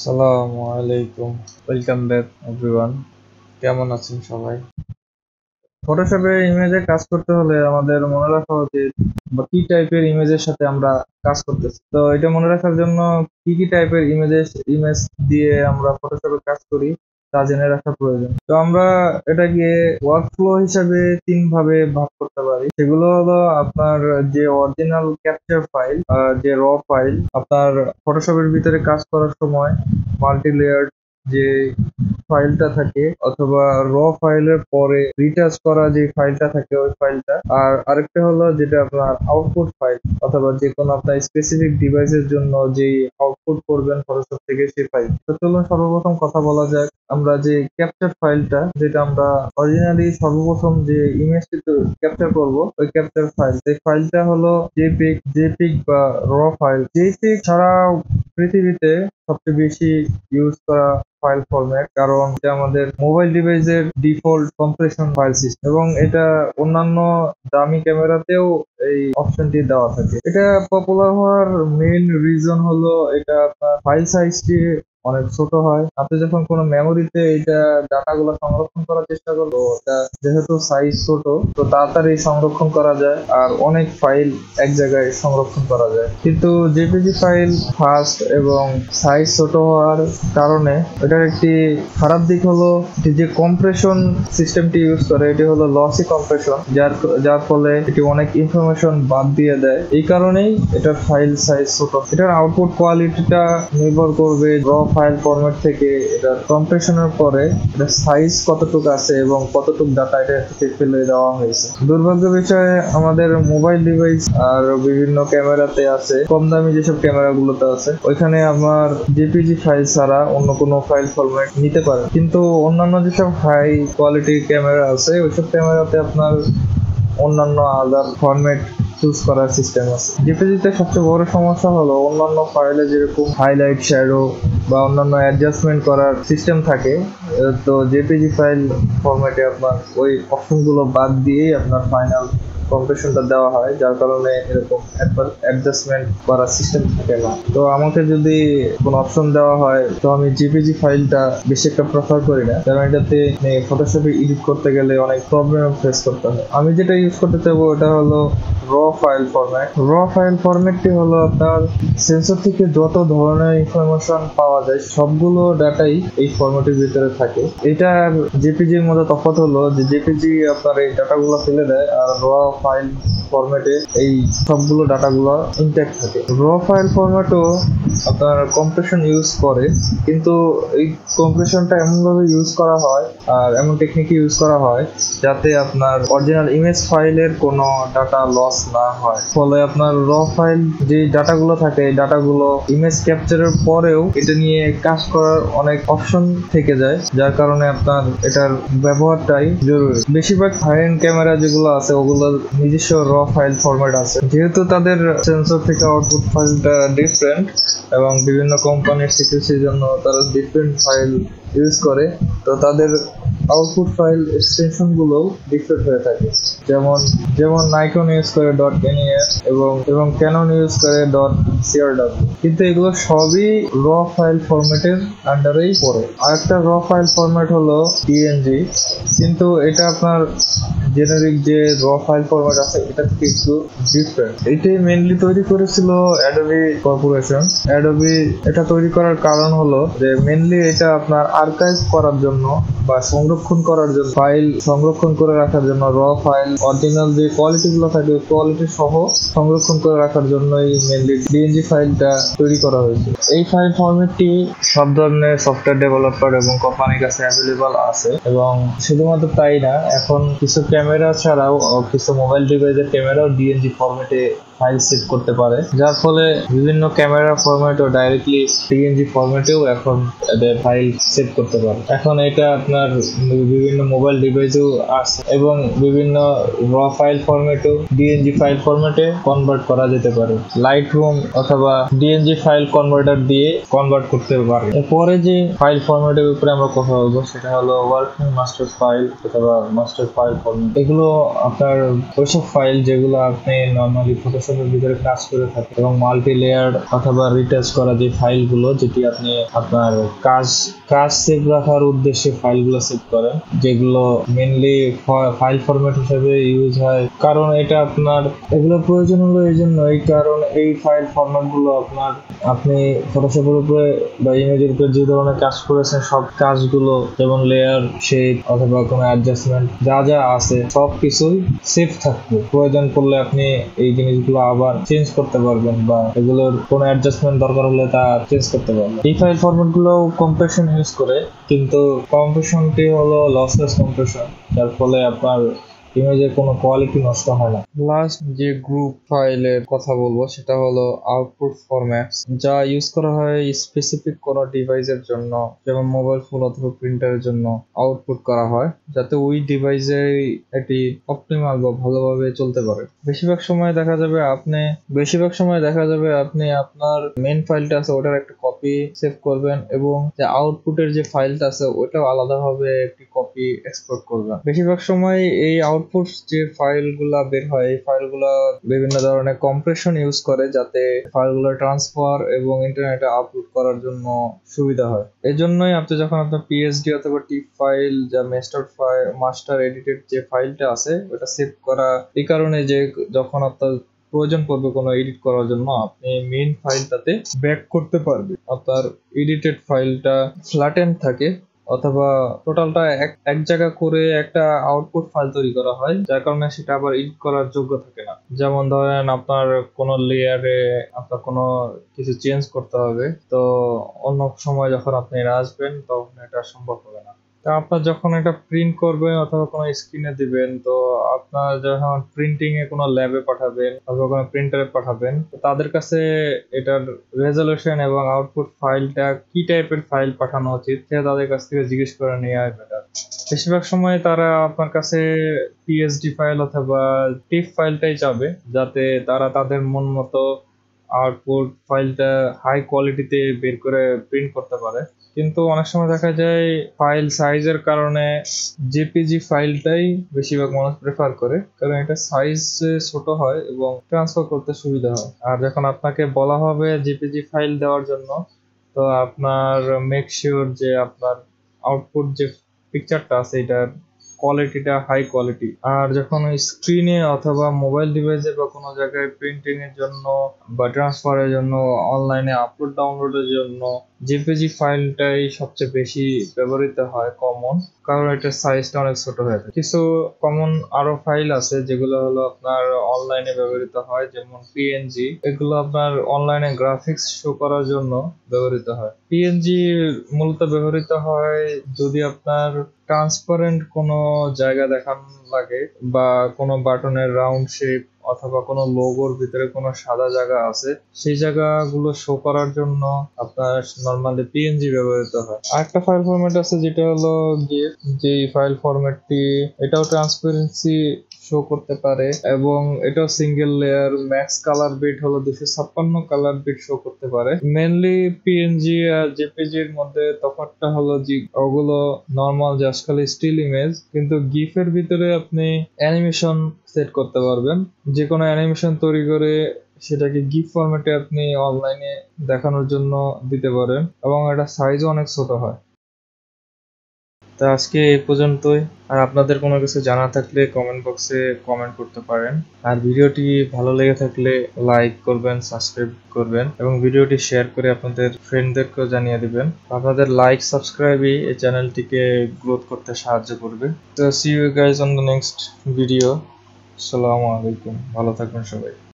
আসসালামু আলাইকুম, welcome back everyone. কেমন আছেন সবাই? ফটোশপে ইমেজে কাজ করতে হলে আমাদের মনে রাখা উচিত বা কি টাইপের ইমেজের সাথে আমরা কাজ করতেছি। তো এটা মনে রাখার জন্য কি কি টাইপের ইমেজ দিয়ে আমরা ফটোশপে কাজ করি তা জেনে রাখা প্রয়োজন। তো আমরা এটাকে ওয়ার্কফ্লো হিসাবে তিন ভাবে ভাগ করতে পারি। সেগুলো হলো আপনার যে অরিজিনাল ক্যাপচার ফাইল, যে র ফাইল আপনার ফটোশপের ভিতরে কাজ করার সময় মাল্টি লেয়ার যে ফাইলটা থাকে, অথবা র ফাইলের পরে রিটাচ করা যে ফাইলটা থাকে ওই ফাইলটা। আর আরেকটা হলো যেটা আপনার আউটপুট ফাইল, অথবা যে কোনো আপনার স্পেসিফিক ডিভাইসের জন্য যে আউটপুট করবেন ফটোশপ থেকে সেই ফাইল। তো চলুন সর্বপ্রথম কথা বলা যাক আমরা যে ক্যাপচার ফাইলটা, যেটা আমরা অরিজিনালি সর্বপ্রথম যে ইমেজটি ক্যাপচার করব ওই ক্যাপচার ফাইল, এই ফাইলটা হলো জেপিগ বা র ফাইল। জেপিগ ছাড়া পৃথিবীতে সবচেয়ে বেশি ইউজ করা ফাইল ফরম্যাট, কারণ এটা আমাদের মোবাইল ডিভাইসের ডিফল্ট কম্প্রেশন ফাইল সিস্টেম এবং এটা অন্যান্য দামি ক্যামেরাতেও এই অপশনটি দেওয়া থাকে। এটা পপুলার হওয়ার মেইন রিজন হলো এটা আপনার ফাইল সাইজটি অনেক ছোট হয়। আপনি যখন কোনো মেমোরিতে এটা ডাটাগুলো সংরক্ষণ করার চেষ্টা করবো, এটা যেহেতু সাইজ ছোট তো তাড়াতাড়ি সংরক্ষণ করা যায় আর অনেক ফাইল এক জায়গায় সংরক্ষণ করা যায়। কিন্তু জেপিজি ফাইল ফাস্ট এবং সাইজ ছোট হওয়ার কারণে এটার একটি খারাপ দিক হলো যে কম্প্রেশন সিস্টেমটি ইউজ করে এটি হলো লসি কম্প্রেশন, যার ফলে এটি অনেক ইনফরমেশন বাদ দিয়ে দেয়। এই কারণেই এটার ফাইল সাইজ ছোট। এটার আউটপুট কোয়ালিটিটা নির্ভর করবে র ফাইল ফরম্যাট থেকে এটার কম্প্রেশনের পরে এটার সাইজ কতটুকু আছে এবং কতটুকু ডাটা এটা থেকে ফেলে দেওয়া হয়েছে। দুর্ভাগ্য বিষয়ে আমাদের মোবাইল ডিভাইস আর বিভিন্ন ক্যামেরাতে আছে, কম দামি যেসব ক্যামেরাগুলোতে আছে ওইখানে আমার জেপিজি ফাইল ছাড়া অন্য কোনো ফাইল ফরম্যাট নিতে পারে। কিন্তু অন্যান্য যেসব হাই কোয়ালিটি ক্যামেরা আছে ওইসব ক্যামেরাতে আপনার অন্যান্য আদার ফরম্যাট চুজ করার সিস্টেম আছে। জেপিজিতে সবচেয়ে বড় সমস্যা হলো অন্যান্য ফাইলে যেরকম হাইলাইট, শ্যাডো বা অন্যান্য অ্যাডজাস্টমেন্ট করার সিস্টেম থাকে, তো জেপিজি ফাইল ফরম্যাটে আপনার ওই অপশনগুলো বাদ দিয়েই আপনার ফাইনাল কম্প্রেশনটা দেওয়া হয়, যার কারণে এরকম অ্যাডজাস্টমেন্ট করার সিস্টেম থাকে না। তো আমাকে যদি কোনো অপশন দেওয়া হয় তো আমি জেপিজি ফাইলটা বেশি একটা প্রেফার করি না, কারণ এটাতে ফটোশপে এডিট করতে গেলে অনেক প্রবলেম ফেস করতে হয়। আমি যেটা ইউজ করতে চাইবো ওটা হলো raw file format. Raw file ফরম্যাটটি হলো আপনার সেন্সর থেকে যত ধরনের ইনফরমেশন পাওয়া যায় সবগুলো ডাটাই এই ফরম্যাটের ভিতরে থাকে। এটা জেপিজির মধ্যে তফাৎ হলো যে জেপিজি আপনার এই ডাটাগুলো ফেলে দেয় আর র ফাইল ফরম্যাটে এই সবগুলো ডাটাগুলো ইনট্যাক্ট থাকে। র ফাইল ফরম্যাটও আপনার কম্প্রেশন ইউজ করে, কিন্তু এই কম্প্রেশনটা এমনভাবে ইউজ করা হয় আর এমন টেকনিক ইউজ করা হয় যাতে আপনার অরিজিনাল ইমেজ ফাইলের কোনো ডাটা লস না হয়। ফলে আপনার র ফাইল যে ডাটাগুলো থাকে এই ডাটাগুলো ইমেজ ক্যাপচারের পরেও এটা নিয়ে কাজ করার অনেক অপশন থেকে যায়, যার কারণে আপনার এটার ব্যবহারটাই জরুরি। বেশিরভাগ হাই এন্ড ক্যামেরা যেগুলো আছে ওগুলো নিজস্ব র ফাইল ফরম্যাট আছে, যেহেতু তাদের সেন্সর থেকে আউটপুট ফাইলটা ডিফারেন্ট এবং বিভিন্ন কোম্পানির সিকিউরিটির জন্য তারা ডিফারেন্ট ফাইল ইউজ করে, তো তাদের আউটপুট ফাইল এক্সটেনশন গুলো ডিফারেন্ট হয়ে থাকে। যেমন যেমন নাইকন ইউজ করে .NES এবং ক্যানন ইউজ করে .CRW, কিন্তু এগুলো সবই র ফাইল ফরম্যাটের আন্ডারেই পড়ে। আরেকটা র ফাইল ফরম্যাট হলো PNG, কিন্তু এটা আপনার জেনারিক যে র ফাইল ফরম্যাট আছে এটা থেকে একটু ডিফারেন্ট। এটাই মেইনলি তৈরি করেছিল অ্যাডোবি কর্পোরেশন। অ্যাডোবি এটা তৈরি করার কারণ হলো যে মেইনলি এটা আপনার আর্কাইভ করার জন্য বা সংরক্ষণ করার জন্য, ফাইল সংরক্ষণ করে রাখার জন্য র ফাইল অরিজিনাল যে কোয়ালিটি গুলো থাকে কোয়ালিটি সহ সংরক্ষণ করে রাখার জন্যই মেইনলি ডিএনজি ফাইলটা তৈরি করা হয়েছে। এই ফাইল ফরম্যাটটি সব ধরনের সফটওয়্যার ডেভেলপার এবং কোম্পানির কাছে অ্যাভেলেবল আছে, এবং শুধুমাত্র তাই না, এখন কিছু ক্যামেরা ছাড়াও কিছু মোবাইল ডিভাইসের ক্যামেরাও ডিএনজি ফরম্যাটে ফাইল সেট করতে পারে, যার ফলে বিভিন্ন ক্যামেরা ফরম্যাটও ডাইরেক্টলি ডিএনজি ফরম্যাটেও এখন এদের ফাইল সেট করতে পারে। এখন এটা আপনার বিভিন্ন মোবাইল ডিভাইসেও আছে এবং বিভিন্ন র ফাইল ফরম্যাটেও ডিএনজি ফাইল ফরম্যাটে কনভার্ট করা যেতে পারে। লাইটরুম অথবা ডিএনজি ফাইল কনভার্টার দিয়ে কনভার্ট করতে পারে। এরপরে যে ফাইল ফরম্যাটের উপরে আমরা কথা বলবো সেটা হলো ওয়ার্কিং মাস্টার ফাইল অথবা মাস্টার ফাইল ফরম্যাট। এগুলো আপনার ওইসব ফাইল যেগুলো আপনি নর্মালি ফটোশপ ফটোশপের ভিতরে কাজ করে থাকে এবং মাল্টি লেয়ার অথবা রিটাচ করা যে ফাইলগুলো, যেটি আপনি আপনার কাজ কাজ সেভ রাখার উদ্দেশ্যে ফাইলগুলো সেভ করেন, যেগুলো মেনলি ফাইল ফরম্যাট হিসেবে ইউজ হয়। কারণ এটা আপনার এগুলো প্রয়োজন হলো এই জন্য, এই কারণ এই ফাইল ফরম্যাট গুলো আপনি ফটোশপের উপরে বা ইমেজের উপরে যে ধরনের কাজ করেছেন সব কাজগুলো, যেমন লেয়ার, শেপ অথবা কোনো অ্যাডজাস্টমেন্ট যা যা আছে সব কিছুই সেভ থাকবে। প্রয়োজন পড়লে আপনি এই জিনিসগুলো আবার চেঞ্জ করতে পারবেন বা এগুলোর কোনো অ্যাডজাস্টমেন্ট দরকার হলে তা চেঞ্জ করতে পারবেন। এই ফাইল ফরম্যাট গুলো কম্প্রেশন ইউজ করে, কিন্তু কম্প্রেশনটি হলো লসলেস কম্প্রেশন, যার ফলে আপনার ইমেজের কোনো কোয়ালিটি নষ্ট হয় না। লাস্ট যে গ্রুপ ফাইলের কথা বলবো সেটা হলো আউটপুট ফরম্যাটস, যা ইউজ করা হয় স্পেসিফিক কোনো ডিভাইসের জন্য, যেমন মোবাইল ফোন অথবা প্রিন্টারের জন্য আউটপুট করা হয়, যাতে ওই ডিভাইসে এটি অপটিমাল বা ভালোভাবে চলতে পারে। বেশিরভাগ সময় দেখা যাবে আপনি আপনার মেন ফাইলটা আছে ওটার একটা কপি সেভ করবেন এবং যে আউটপুটের যে ফাইলটা আছে ওটাও আলাদাভাবে একটি কপি এক্সপোর্ট করবেন। বেশিরভাগ সময় এই আউটপুট যে ফাইলগুলা বের হয় এই ফাইলগুলা বিভিন্ন ধরনের কম্প্রেশন ইউজ করে, যাতে ফাইলগুলো ট্রান্সফার এবং ইন্টারনেটে আপলোড করার জন্য সুবিধা হয়। এজন্যই আপনি যখন আপনার পিএসডি অথবা টিপ ফাইল যা মাস্টার এডিটেড যে ফাইলটা আছে ওটা সেভ করা, এই কারণে যে যখন আপনার প্রয়োজন পড়বে কোনো এডিট করার জন্য আপনি মেইন ফাইলটাতে ব্যাক করতে পারবেন। আপনার এডিটেড ফাইলটা ফ্ল্যাটেন থাকে অথবা টোটালটা এক জায়গা করে একটা আউটপুট ফাইল তৈরি করা হয়, যার কারণে সেটা আবার এডিট করার যোগ্য থাকে না। যেমন ধরেন আপনার কোনো লেয়ারে আপনার কোনো কিছু চেঞ্জ করতে হবে, তো অন্য সময় যখন আপনি আসবেন তখন এটা সম্ভব হবে না। তা আপনার যখন এটা প্রিন্ট করবেন অথবা কোনো স্ক্রিনে দিবেন, তো আপনার যখন প্রিন্টিং এ কোনো ল্যাবে পাঠাবেন অথবা কোনো প্রিন্টারে পাঠাবেন, তো তাদের কাছে এটার রেজলিউশন এবং আউটপুট ফাইলটা কি টাইপের ফাইল পাঠানো উচিত সেটা তাদের কাছ থেকে জিজ্ঞেস করে নেওয়া বেটার। বেশিরভাগ সময় তারা আপনার কাছে পিএসডি ফাইল অথবা টিপ ফাইলটাই চাবে, যাতে তারা তাদের মন মতো আউটপুট ফাইলটা হাই কোয়ালিটিতে বের করে প্রিন্ট করতে পারে। কিন্তু অনেক সময় দেখা যায় ফাইল সাইজের কারণে জেপিজি ফাইলটাই বেশিরভাগ মানুষ প্রেফার করে, কারণ এটা সাইজ ছোট হয় এবং ট্রান্সফার করতে সুবিধা হয়। আর যখন আপনাকে বলা হবে জেপিজি ফাইল দেওয়ার জন্য, তো আপনার মেক শিওর যে আপনার আউটপুট যে পিকচারটা আছে এটার কোয়ালিটিটা হাই কোয়ালিটি। আর যখন স্ক্রিনে অথবা মোবাইল ডিভাইসে বা কোনো জায়গায় প্রিন্টিং এর জন্য বা ট্রান্সফারের জন্য অনলাইনে আপলোড ডাউনলোডের জন্য জেপিজি ফাইলটাই সবচেয়ে বেশি ব্যবহৃত হয় কমন, কারণ এটার সাইজটা অনেক ছোট হয়ে থাকে। কিছু কমন আরো ফাইল আছে যেগুলো হলো আপনার অনলাইনে ব্যবহৃত হয়, যেমন পিএনজি। এগুলো আপনার অনলাইনে গ্রাফিক্স শো করার জন্য ব্যবহৃত হয়। পিএনজি মূলত ব্যবহৃত হয় যদি আপনার ট্রান্সপারেন্ট কোনো জায়গা দেখানো লাগে বা কোনো বাটনের রাউন্ড শেপ অথবা কোনো লোগোর ভিতরে কোনো সাদা জায়গা আছে, সেই জায়গাগুলো শো করার জন্য আপনার নরমালি পিএনজি ব্যবহৃত হয়। আরেকটা ফাইল ফরম্যাট আছে যেটা হলো গিফ, যেই ফাইল ফরম্যাটটি এটাও ট্রান্সপারেন্সি শো করতে পারে এবং এটাও single layer, max colour bit হলো 256 কালার বিট শো করতে পারে। মেনলি পিএনজি আর জেপিজি এর মধ্যে তফাৎটা হলো যে ওগুলো নরমাল জাস্ট খালি স্টিল ইমেজ, কিন্তু গিফের ভিতরে আপনি অ্যানিমেশন সেট করতে পারবেন। যে কোনো অ্যানিমেশন তৈরি করে সেটাকে গিফ ফরম্যাটে আপনি অনলাইনে দেখানোর জন্য দিতে পারেন এবং এটা সাইজও অনেক ছোট হয়। তো আজকে এই পর্যন্তই। আর আপনাদের কোনো কিছু জানা থাকলে কমেন্ট বক্সে কমেন্ট করতে পারেন। আর ভিডিওটি ভালো লেগে থাকলে লাইক করবেন, সাবস্ক্রাইব করবেন এবং ভিডিওটি শেয়ার করে আপনাদের ফ্রেন্ডদেরকেও জানিয়ে দিবেন। আপনাদের লাইক সাবস্ক্রাইবই এই চ্যানেলটিকে গ্রোথ করতে সাহায্য করবে। তো see you guys on the next video. আসসালামু আলাইকুম, ভালো থাকবেন সবাই।